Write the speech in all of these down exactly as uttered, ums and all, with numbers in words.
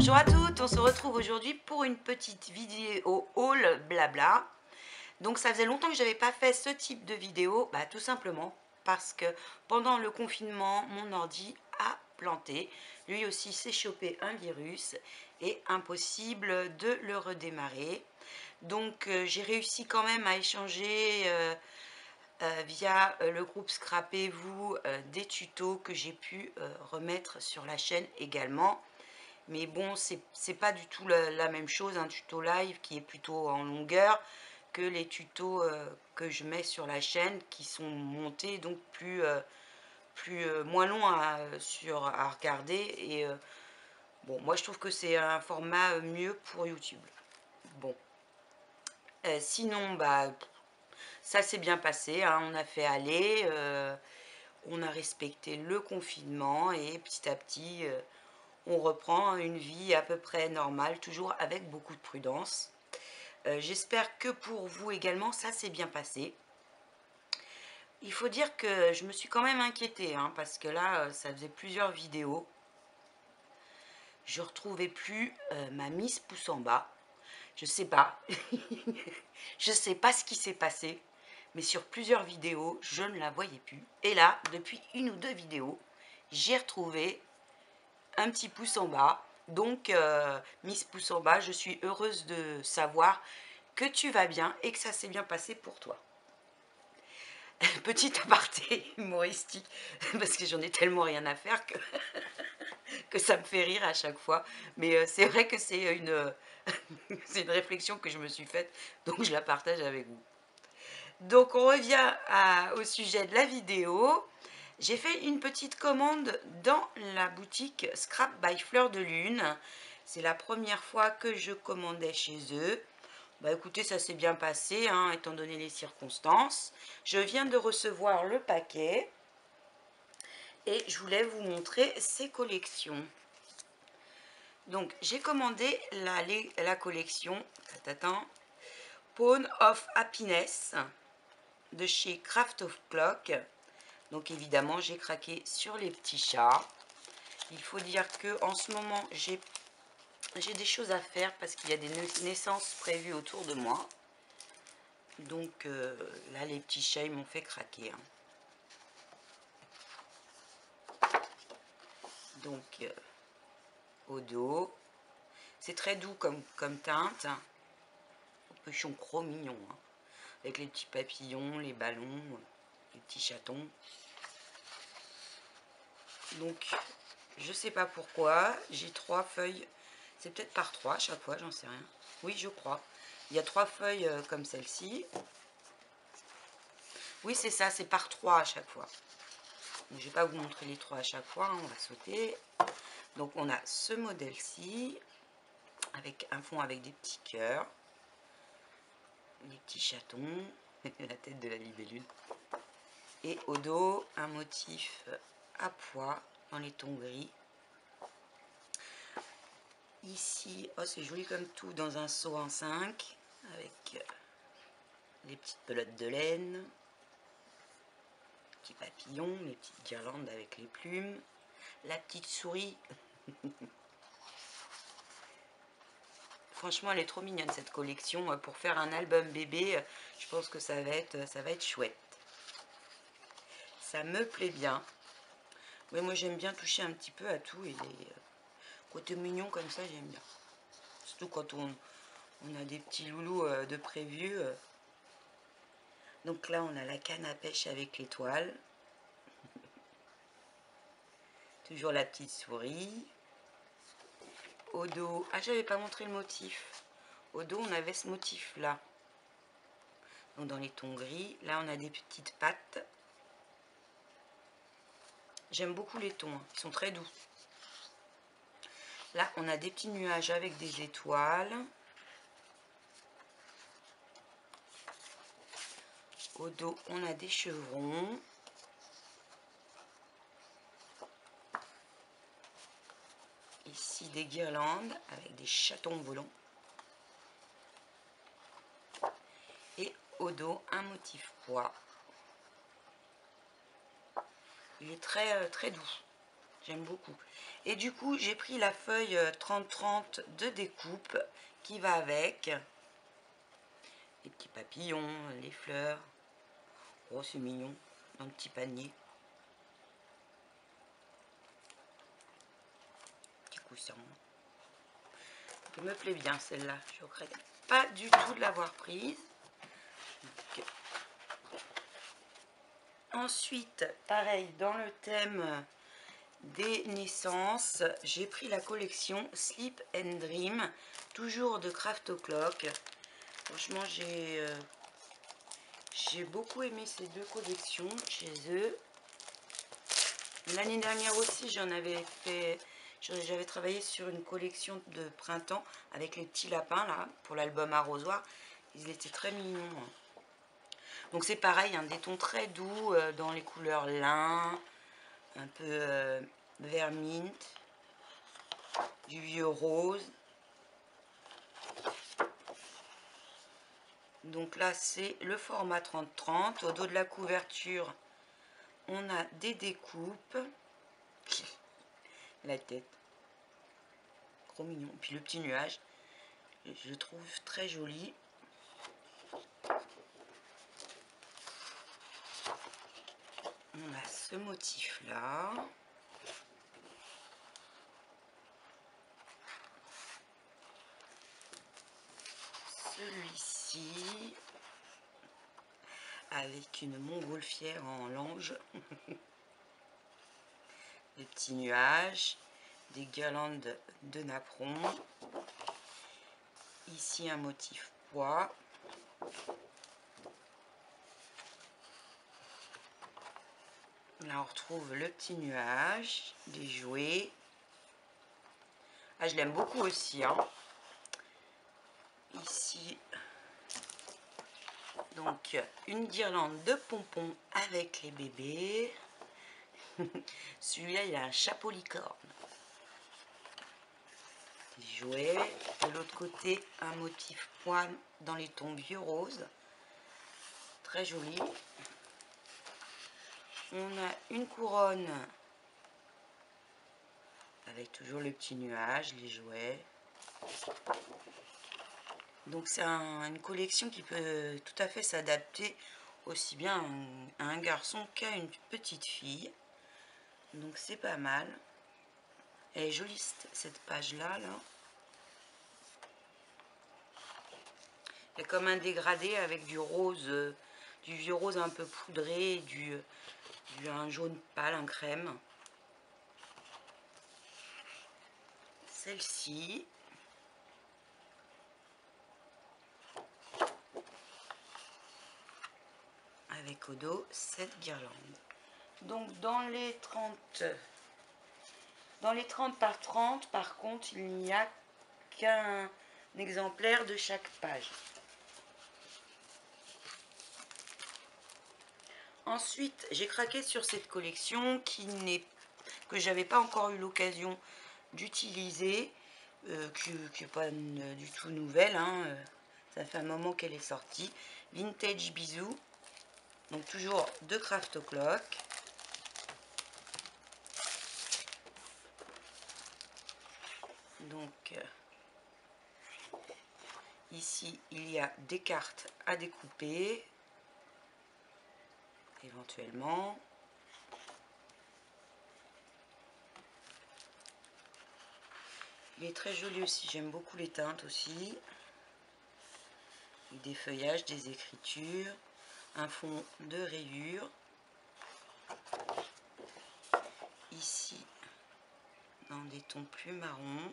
Bonjour à toutes, on se retrouve aujourd'hui pour une petite vidéo haul blabla. Donc ça faisait longtemps que je n'avais pas fait ce type de vidéo, bah, tout simplement parce que pendant le confinement, mon ordi a planté. Lui aussi s'est chopé un virus et impossible de le redémarrer. Donc euh, j'ai réussi quand même à échanger euh, euh, via euh, le groupe Scrapez-vous euh, des tutos que j'ai pu euh, remettre sur la chaîne également. Mais bon, c'est pas du tout la, la même chose, un tuto live qui est plutôt en longueur que les tutos euh, que je mets sur la chaîne qui sont montés donc plus, euh, plus euh, moins longs à, sur, à regarder. Et euh, bon, moi je trouve que c'est un format mieux pour YouTube. Bon, euh, sinon, bah, ça s'est bien passé, hein, on a fait aller, euh, on a respecté le confinement et petit à petit... Euh, on reprend une vie à peu près normale, toujours avec beaucoup de prudence. Euh, J'espère que pour vous également, ça s'est bien passé. Il faut dire que je me suis quand même inquiétée, hein, parce que là, ça faisait plusieurs vidéos. Je ne retrouvais plus euh, ma Miss pouce en bas. Je sais pas. Je sais pas ce qui s'est passé. Mais sur plusieurs vidéos, je ne la voyais plus. Et là, depuis une ou deux vidéos, j'ai retrouvé un petit pouce en bas. Donc, euh, Miss pouce en bas, je suis heureuse de savoir que tu vas bien et que ça s'est bien passé pour toi. Petit aparté humoristique, parce que j'en ai tellement rien à faire que, que ça me fait rire à chaque fois. Mais euh, c'est vrai que c'est une, euh, c'est une réflexion que je me suis faite, donc je la partage avec vous. Donc on revient à, au sujet de la vidéo. J'ai fait une petite commande dans la boutique Scrap by Fleur de Lune. C'est la première fois que je commandais chez eux. Bah écoutez, ça s'est bien passé, hein, étant donné les circonstances. Je viens de recevoir le paquet et je voulais vous montrer ces collections. Donc j'ai commandé la, la collection tatatin, Pawn of Happiness de chez Craft of Clock. Donc évidemment, j'ai craqué sur les petits chats. Il faut dire que en ce moment, j'ai j'ai des choses à faire parce qu'il y a des naissances prévues autour de moi. Donc euh, là, les petits chats, ils m'ont fait craquer. Hein. Donc euh, au dos, c'est très doux comme, comme teinte. Pochon gros mignon, hein. Avec les petits papillons, les ballons, les petits chatons. Donc je sais pas pourquoi, j'ai trois feuilles. C'est peut-être par trois à chaque fois, j'en sais rien. Oui, je crois. Il y a trois feuilles euh, comme celle-ci. Oui, c'est ça, c'est par trois à chaque fois. Donc, je ne vais pas vous montrer les trois à chaque fois, hein, on va sauter. Donc, on a ce modèle-ci, avec un fond avec des petits cœurs, des petits chatons, la tête de la libellule. Et au dos, un motif à pois dans les tons gris. Ici, oh c'est joli comme tout, dans un seau en cinq, avec les petites pelotes de laine, petits papillons, les petites guirlandes avec les plumes, la petite souris. Franchement, elle est trop mignonne cette collection. Pour faire un album bébé, je pense que ça va être, ça va être chouette. Ça me plaît bien. Mais moi, j'aime bien toucher un petit peu à tout. Et les côtés mignons comme ça, j'aime bien. Surtout quand on, on a des petits loulous de prévu. Donc là, on a la canne à pêche avec l'étoile. Toujours la petite souris. Au dos, ah j'avais pas montré le motif. Au dos on avait ce motif là. Donc dans les tons gris, là on a des petites pattes. J'aime beaucoup les tons, hein. Ils sont très doux. Là on a des petits nuages avec des étoiles. Au dos on a des chevrons. Ici des guirlandes avec des chatons volants. Et au dos un motif pois. Il est très, euh, très doux. J'aime beaucoup. Et du coup, j'ai pris la feuille trente trente de découpe qui va avec. Les petits papillons, les fleurs. Oh, c'est mignon, dans le petit panier. Petit coussin. Elle me plaît bien celle-là. Je ne regrette pas du tout de l'avoir prise. Donc, ensuite, pareil, dans le thème des naissances, j'ai pris la collection Sleep and Dream, toujours de Craft O'Clock. Franchement, j'ai euh, j'ai beaucoup aimé ces deux collections chez eux. L'année dernière aussi, j'en avais fait, j'avais travaillé sur une collection de printemps avec les petits lapins là pour l'album Arrosoir. Ils étaient très mignons. Donc c'est pareil, hein, des tons très doux euh, dans les couleurs lin, un peu euh, vert mint, du vieux rose. Donc là c'est le format trente trente. Au dos de la couverture, on a des découpes. La tête. Trop mignon. Puis le petit nuage, je le trouve très joli. On a ce motif là. Celui-ci avec une montgolfière en lange. Des petits nuages, des guirlandes de napperon. Ici un motif pois. Là on retrouve le petit nuage, des jouets. Ah, je l'aime beaucoup aussi, hein. Ici, donc une guirlande de pompons avec les bébés. Celui-là, il a un chapeau licorne. Des jouets. De l'autre côté, un motif pois dans les tons vieux rose. Très joli. On a une couronne avec toujours le petit nuage, les jouets. Donc c'est un, une collection qui peut tout à fait s'adapter aussi bien à un garçon qu'à une petite fille. Donc c'est pas mal. Elle est jolie cette page là, là. Il y a comme un dégradé avec du rose, euh, du vieux rose un peu poudré, du, du un jaune pâle, un crème. Celle-ci. Avec au dos cette guirlande. Donc dans les trente, dans les trente par trente, par contre, il n'y a qu'un exemplaire de chaque page. Ensuite, j'ai craqué sur cette collection qui n'est que j'avais pas encore eu l'occasion d'utiliser, euh, qui n'est pas une, du tout nouvelle, hein, euh, ça fait un moment qu'elle est sortie. Vintage Bisous, donc toujours de Craft O'Clock. Donc euh, ici il y a des cartes à découper éventuellement. Il est très joli aussi, j'aime beaucoup les teintes aussi. Des feuillages, des écritures, un fond de rayures. Ici, dans des tons plus marrons.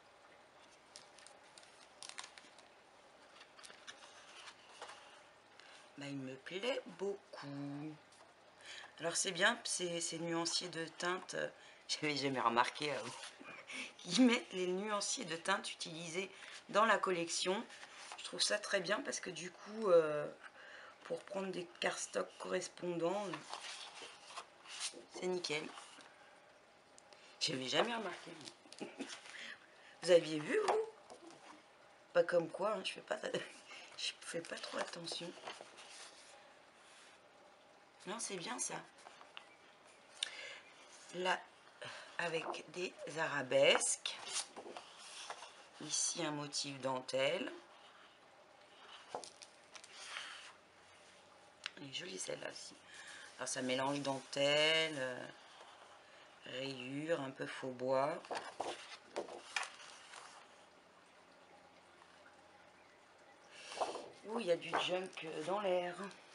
Bah, il me plaît beaucoup. Alors c'est bien, ces, ces nuanciers de teintes, euh, j'avais jamais remarqué avant. Ils mettent les nuanciers de teintes utilisés dans la collection. Je trouve ça très bien parce que du coup, euh, pour prendre des cardstocks correspondants, c'est nickel. J'avais jamais remarqué. Vous aviez vu, vous? Pas comme quoi, hein, je fais pas, je fais pas trop attention. Non, c'est bien ça. Là, avec des arabesques. Ici un motif dentelle. Elle est jolie celle-là aussi. Alors ça mélange dentelle, euh, rayures, un peu faux bois. Ouh, il y a du junk dans l'air.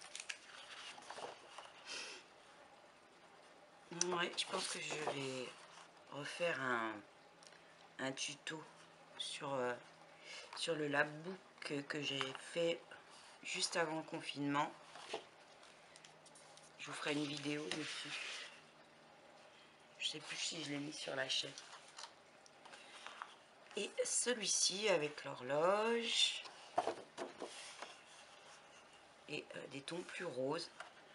Ouais, je pense que je vais refaire un, un tuto sur, euh, sur le labbook que, que j'ai fait juste avant le confinement. Je vous ferai une vidéo dessus. Je sais plus si je l'ai mis sur la chaîne. Et celui-ci avec l'horloge et euh, des tons plus roses.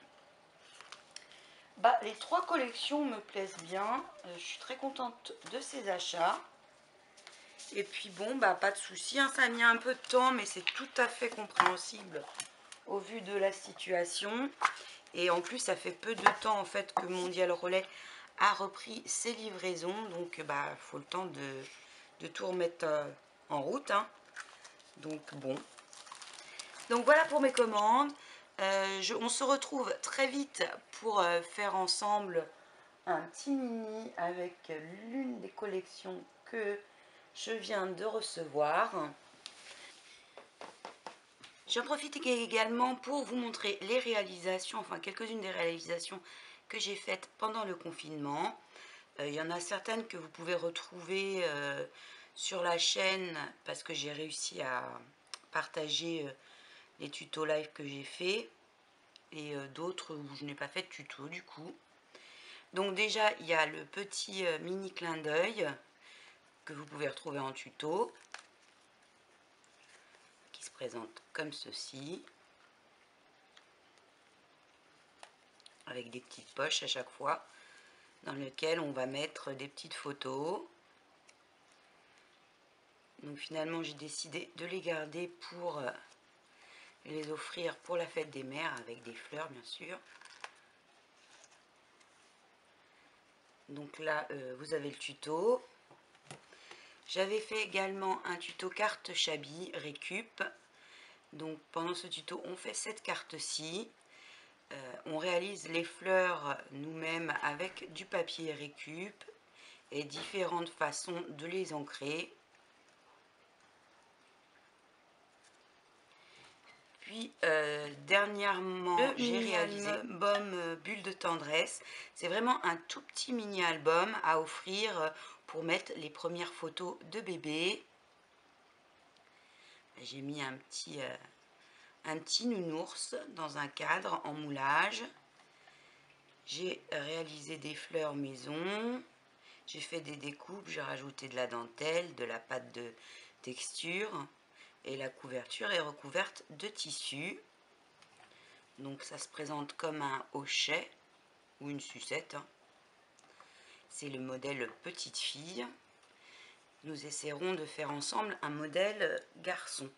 Bah, les trois collections me plaisent bien. Euh, je suis très contente de ces achats. Et puis bon, bah pas de souci, hein, ça a mis un peu de temps, mais c'est tout à fait compréhensible au vu de la situation. Et en plus, ça fait peu de temps en fait que Mondial Relais a repris ses livraisons, donc bah faut le temps de, de tout remettre euh, en route. Hein. Donc bon. Donc voilà pour mes commandes. Euh, je, on se retrouve très vite pour euh, faire ensemble un petit mini avec l'une des collections que je viens de recevoir. J'en profite également pour vous montrer les réalisations, enfin quelques-unes des réalisations que j'ai faites pendant le confinement. Euh, il y en a certaines que vous pouvez retrouver euh, sur la chaîne parce que j'ai réussi à partager euh, les tutos live que j'ai fait et euh, d'autres où je n'ai pas fait de tuto du coup. Donc déjà, il y a le petit euh, mini clin d'œil que vous pouvez retrouver en tuto, qui se présente comme ceci, avec des petites poches à chaque fois, dans lesquelles on va mettre des petites photos. Donc finalement, j'ai décidé de les garder pour euh, les offrir pour la fête des mères, avec des fleurs bien sûr. Donc là, euh, vous avez le tuto. J'avais fait également un tuto carte Chabi récup. Donc pendant ce tuto, on fait cette carte-ci. Euh, on réalise les fleurs nous-mêmes avec du papier récup et différentes façons de les ancrer. Puis euh, dernièrement, j'ai réalisé l'album euh, Bulle de tendresse. C'est vraiment un tout petit mini album à offrir pour mettre les premières photos de bébé. J'ai mis un petit, euh, un petit nounours dans un cadre en moulage. J'ai réalisé des fleurs maison. J'ai fait des découpes, j'ai rajouté de la dentelle, de la pâte de texture. Et la couverture est recouverte de tissu. Donc ça se présente comme un hochet ou une sucette. C'est le modèle petite fille. Nous essaierons de faire ensemble un modèle garçon.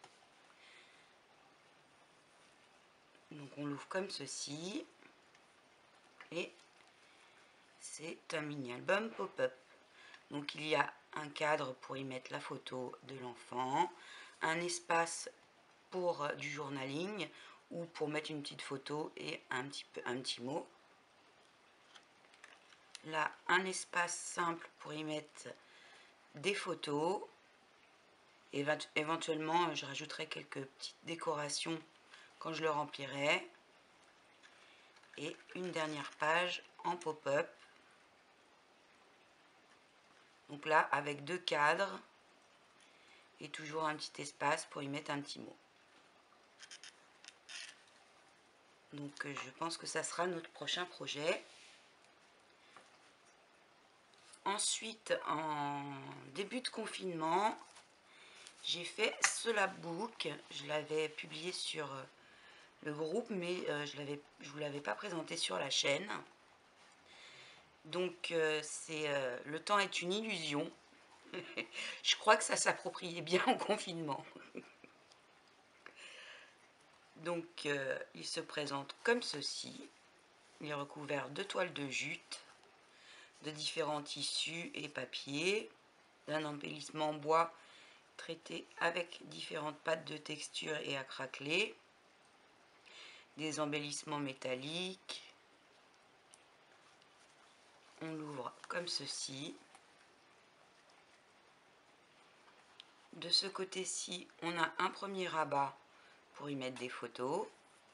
Donc on l'ouvre comme ceci. Et c'est un mini album pop-up. Donc il y a un cadre pour y mettre la photo de l'enfant, un espace pour du journaling ou pour mettre une petite photo et un petit, peu, un petit mot. Là, un espace simple pour y mettre des photos. Et éventuellement, je rajouterai quelques petites décorations quand je le remplirai. Et une dernière page en pop-up. Donc là, avec deux cadres et toujours un petit espace pour y mettre un petit mot. Donc je pense que ça sera notre prochain projet. Ensuite, en début de confinement, j'ai fait ce labbook. Je l'avais publié sur le groupe, mais je ne vous l'avais pas présenté sur la chaîne. Donc c'est euh, le temps est une illusion. Je crois que ça s'appropriait bien en confinement. Donc euh, il se présente comme ceci. Il est recouvert de toile de jute. de différents tissus et papiers, d'un embellissement en bois traité avec différentes pâtes de texture et à craqueler, des embellissements métalliques. On l'ouvre comme ceci. De ce côté-ci, on a un premier rabat pour y mettre des photos.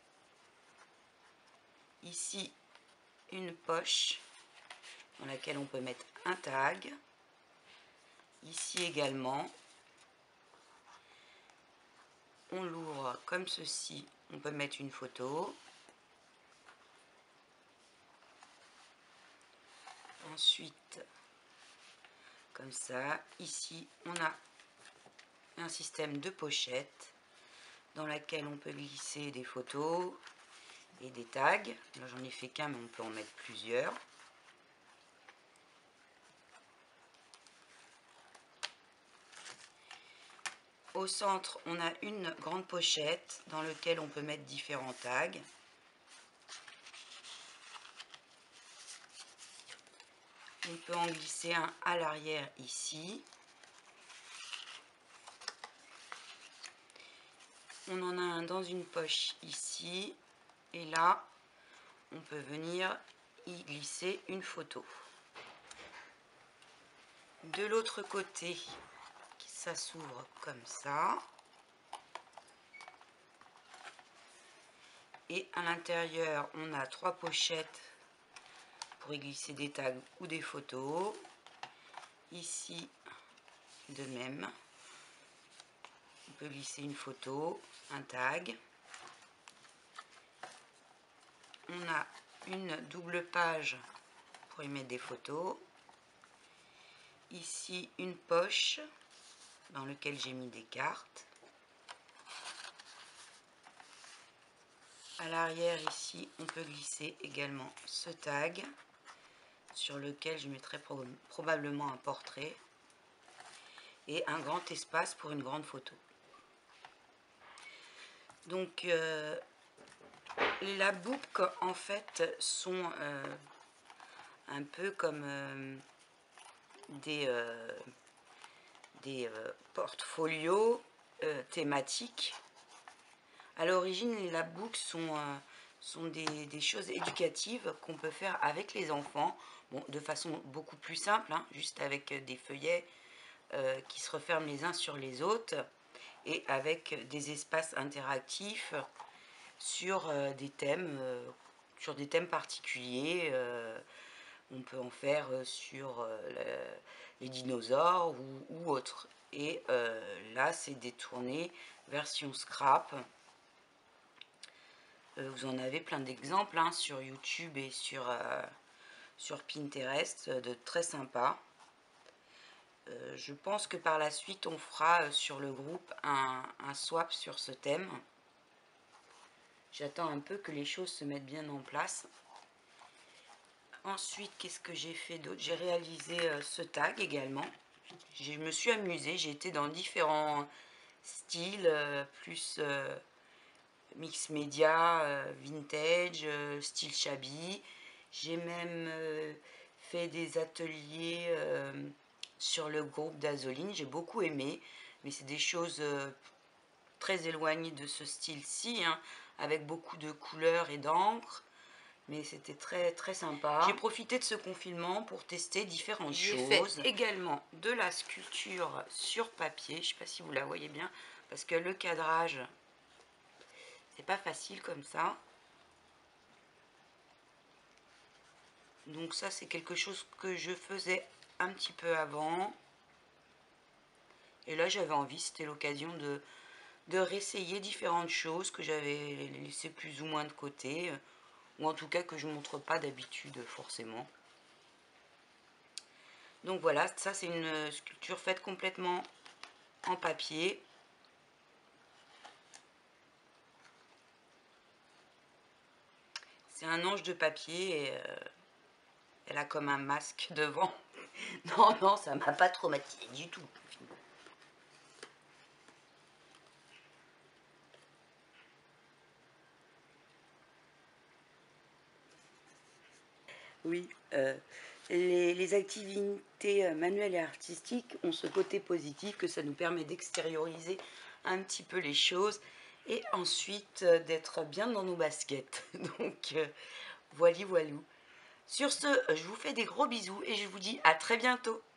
Ici, une poche dans laquelle on peut mettre un tag. Ici également, on l'ouvre comme ceci, on peut mettre une photo. Ensuite, comme ça, ici, on a un système de pochette dans laquelle on peut glisser des photos et des tags. Là, j'en ai fait qu'un, mais on peut en mettre plusieurs. Au centre, on a une grande pochette dans laquelle on peut mettre différents tags. On peut en glisser un à l'arrière ici. On en a un dans une poche ici. Et là, on peut venir y glisser une photo. De l'autre côté, ça s'ouvre comme ça. Et à l'intérieur, on a trois pochettes pour y glisser des tags ou des photos. Ici, de même, on peut glisser une photo, un tag. On a une double page pour y mettre des photos. Ici, une poche dans laquelle j'ai mis des cartes. À l'arrière, ici, on peut glisser également ce tag sur lequel je mettrai pro probablement un portrait et un grand espace pour une grande photo. Donc, euh, la boucle, en fait, sont euh, un peu comme euh, des, euh, des euh, portfolios euh, thématiques. À l'origine, les labooks sont, euh, sont des, des choses éducatives qu'on peut faire avec les enfants, bon, de façon beaucoup plus simple, hein, juste avec des feuillets euh, qui se referment les uns sur les autres et avec des espaces interactifs sur euh, des thèmes, euh, sur des thèmes particuliers. Euh, on peut en faire sur euh, le, les dinosaures ou, ou autres. Et euh, là, c'est détourné version scrap. Vous en avez plein d'exemples hein, sur YouTube et sur, euh, sur Pinterest, de très sympas. Euh, je pense que par la suite, on fera euh, sur le groupe un, un swap sur ce thème. J'attends un peu que les choses se mettent bien en place. Ensuite, qu'est-ce que j'ai fait d'autre? J'ai réalisé euh, ce tag également. Je me suis amusée, j'ai été dans différents styles, euh, plus... Euh, mix média, euh, vintage, euh, style shabby. J'ai même euh, fait des ateliers euh, sur le groupe d'Azoline. J'ai beaucoup aimé, mais c'est des choses euh, très éloignées de ce style-ci, hein, avec beaucoup de couleurs et d'encre. Mais c'était très très sympa. J'ai profité de ce confinement pour tester différentes choses. J'ai fait également de la sculpture sur papier. Je ne sais pas si vous la voyez bien, parce que le cadrage... c'est pas facile comme ça. Donc ça, c'est quelque chose que je faisais un petit peu avant. Et là, j'avais envie, c'était l'occasion de, de réessayer différentes choses que j'avais laissées plus ou moins de côté. Ou en tout cas que je ne montre pas d'habitude forcément. Donc voilà, ça c'est une sculpture faite complètement en papier. C'est un ange de papier et euh, elle a comme un masque devant. Non, non, ça m'a pas traumatisé du tout. Oui, euh, les, les activités euh, manuelles et artistiques ont ce côté positif que ça nous permet d'extérioriser un petit peu les choses et ensuite euh, d'être bien dans nos baskets. Donc, euh, voili voilou. Sur ce, je vous fais des gros bisous et je vous dis à très bientôt.